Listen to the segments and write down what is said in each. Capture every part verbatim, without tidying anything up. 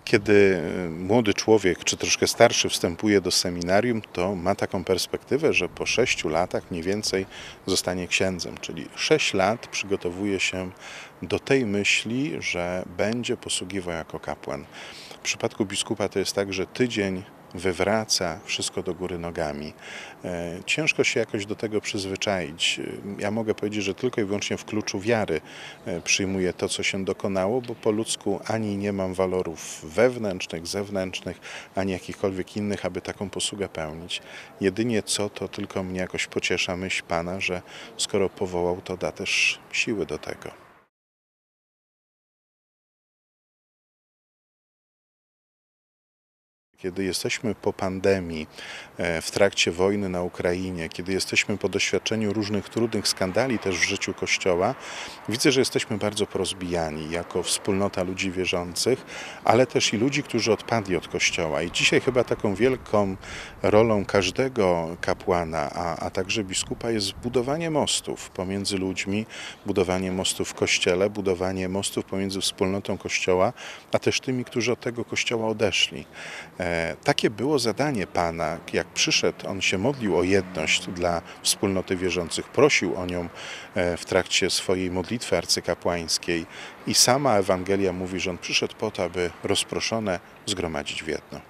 Kiedy młody człowiek, czy troszkę starszy, wstępuje do seminarium, to ma taką perspektywę, że po sześciu latach mniej więcej zostanie księdzem, czyli sześć lat przygotowuje się do tej myśli, że będzie posługiwał jako kapłan. W przypadku biskupa to jest tak, że tydzień wywraca wszystko do góry nogami. Ciężko się jakoś do tego przyzwyczaić. Ja mogę powiedzieć, że tylko i wyłącznie w kluczu wiary przyjmuję to, co się dokonało, bo po ludzku ani nie mam walorów wewnętrznych, zewnętrznych, ani jakichkolwiek innych, aby taką posługę pełnić. Jedynie co, to tylko mnie jakoś pociesza myśl Pana, że skoro powołał, to da też siły do tego. Kiedy jesteśmy po pandemii, w trakcie wojny na Ukrainie, kiedy jesteśmy po doświadczeniu różnych trudnych skandali też w życiu Kościoła, widzę, że jesteśmy bardzo porozbijani jako wspólnota ludzi wierzących, ale też i ludzi, którzy odpadli od Kościoła. I dzisiaj chyba taką wielką rolą każdego kapłana, a, a także biskupa jest budowanie mostów pomiędzy ludźmi, budowanie mostów w Kościele, budowanie mostów pomiędzy wspólnotą Kościoła, a też tymi, którzy od tego Kościoła odeszli. Takie było zadanie Pana, jak przyszedł, On się modlił o jedność dla wspólnoty wierzących, prosił o nią w trakcie swojej modlitwy arcykapłańskiej i sama Ewangelia mówi, że On przyszedł po to, aby rozproszone zgromadzić w jedno.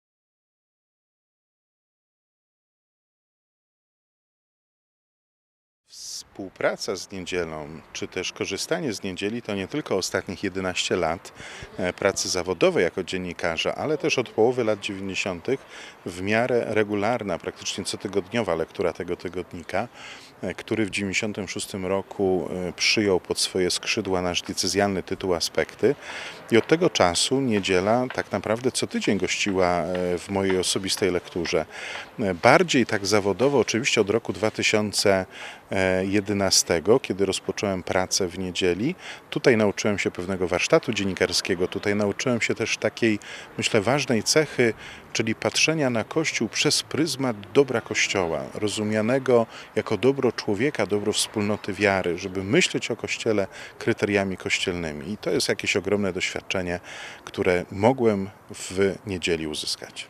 Współpraca z niedzielą, czy też korzystanie z niedzieli to nie tylko ostatnich jedenaście lat pracy zawodowej jako dziennikarza, ale też od połowy lat dziewięćdziesiątych w miarę regularna, praktycznie cotygodniowa lektura tego tygodnika, który w dziewięćdziesiątym szóstym roku przyjął pod swoje skrzydła nasz diecezjalny tytuł Aspekty. I od tego czasu niedziela tak naprawdę co tydzień gościła w mojej osobistej lekturze. Bardziej tak zawodowo oczywiście od roku dwa tysiące jedenastego, kiedy rozpocząłem pracę w niedzieli. Tutaj nauczyłem się pewnego warsztatu dziennikarskiego, tutaj nauczyłem się też takiej, myślę, ważnej cechy, czyli patrzenia na Kościół przez pryzmat dobra Kościoła, rozumianego jako dobro człowieka, dobro wspólnoty wiary, żeby myśleć o Kościele kryteriami kościelnymi. I to jest jakieś ogromne doświadczenie, które mogłem w niedzieli uzyskać.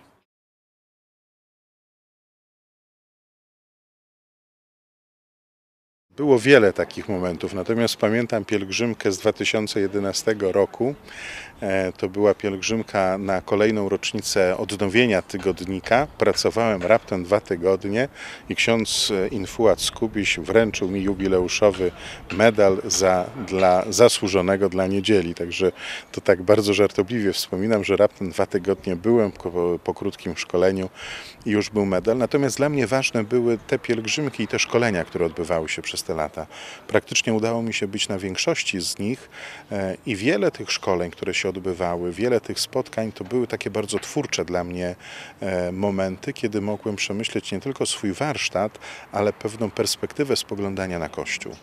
Było wiele takich momentów, natomiast pamiętam pielgrzymkę z dwa tysiące jedenastego roku. To była pielgrzymka na kolejną rocznicę odnowienia tygodnika. Pracowałem raptem dwa tygodnie i ksiądz Infuat Skubiś wręczył mi jubileuszowy medal za, dla zasłużonego dla niedzieli. Także to tak bardzo żartobliwie wspominam, że raptem dwa tygodnie byłem po, po krótkim szkoleniu i już był medal. Natomiast dla mnie ważne były te pielgrzymki i te szkolenia, które odbywały się przez te lata. Praktycznie udało mi się być na większości z nich i wiele tych szkoleń, które się odbywały, wiele tych spotkań, to były takie bardzo twórcze dla mnie momenty, kiedy mogłem przemyśleć nie tylko swój warsztat, ale pewną perspektywę spoglądania na Kościół.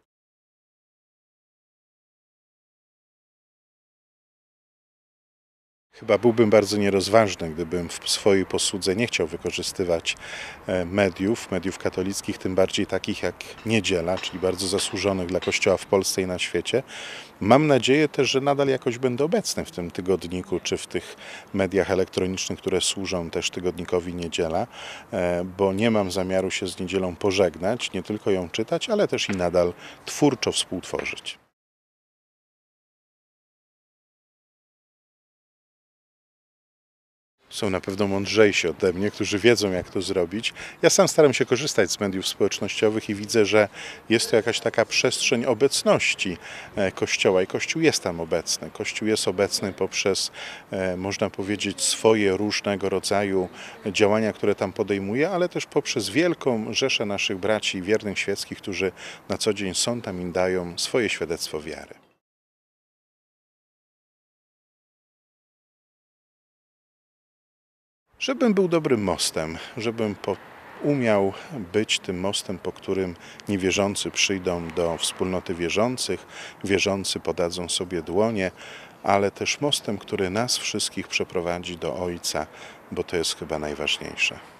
Chyba byłbym bardzo nierozważny, gdybym w swojej posłudze nie chciał wykorzystywać mediów, mediów katolickich, tym bardziej takich jak Niedziela, czyli bardzo zasłużonych dla Kościoła w Polsce i na świecie. Mam nadzieję też, że nadal jakoś będę obecny w tym tygodniku, czy w tych mediach elektronicznych, które służą też tygodnikowi Niedziela, bo nie mam zamiaru się z Niedzielą pożegnać, nie tylko ją czytać, ale też i nadal twórczo współtworzyć. Są na pewno mądrzejsi ode mnie, którzy wiedzą, jak to zrobić. Ja sam staram się korzystać z mediów społecznościowych i widzę, że jest to jakaś taka przestrzeń obecności Kościoła i Kościół jest tam obecny. Kościół jest obecny poprzez, można powiedzieć, swoje różnego rodzaju działania, które tam podejmuje, ale też poprzez wielką rzeszę naszych braci wiernych świeckich, którzy na co dzień są tam i dają swoje świadectwo wiary. Żebym był dobrym mostem, żebym po, umiał być tym mostem, po którym niewierzący przyjdą do wspólnoty wierzących, wierzący podadzą sobie dłonie, ale też mostem, który nas wszystkich przeprowadzi do Ojca, bo to jest chyba najważniejsze.